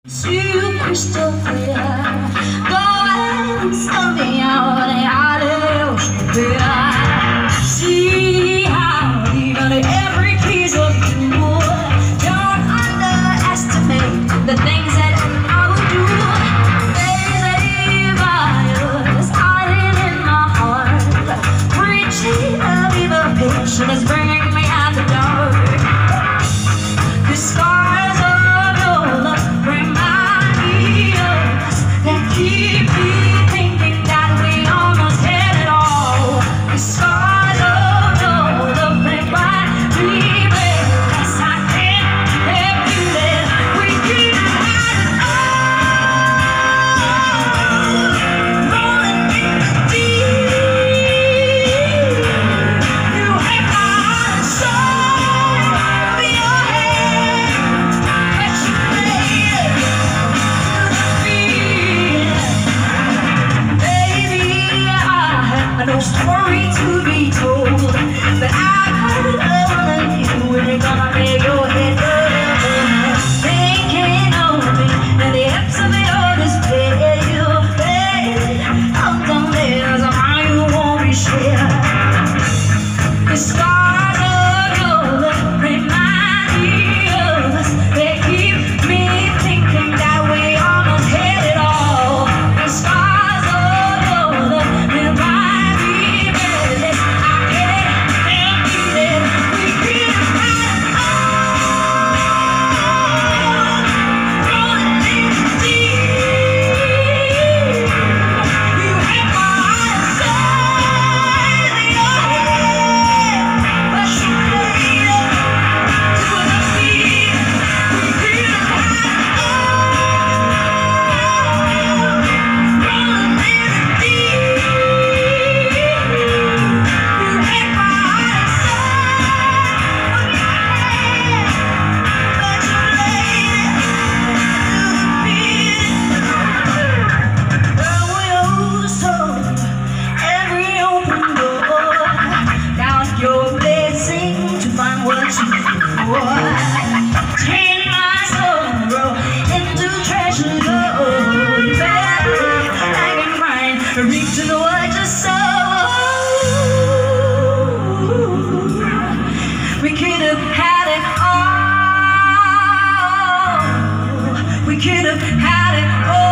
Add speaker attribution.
Speaker 1: You crystal clear, go and sell me out of ocean clear. See how even every piece of you don't underestimate the things that I will do. There's a virus hiding in my heart, preaching of evil patient is bringing me out the dark. The scars of your love bring keep me thinking that we almost had it all. The scars of your love make my dream less. I can't help you that we could have it all. Rolling in the deep, you have my soul in your hand, but you played it to no story to be told, but I've heard of you when you're gonna lay your head down, thinking of me, and the depths of your despair. Out down there's a mind you won't be shared. The scars of your love remind me of us. They keep me thinking that we almost had it all. The scars of your love remind turn my sorrow into treasure gold. Baby, I can find reaching what you sow. We could have had it all. We could have had it all.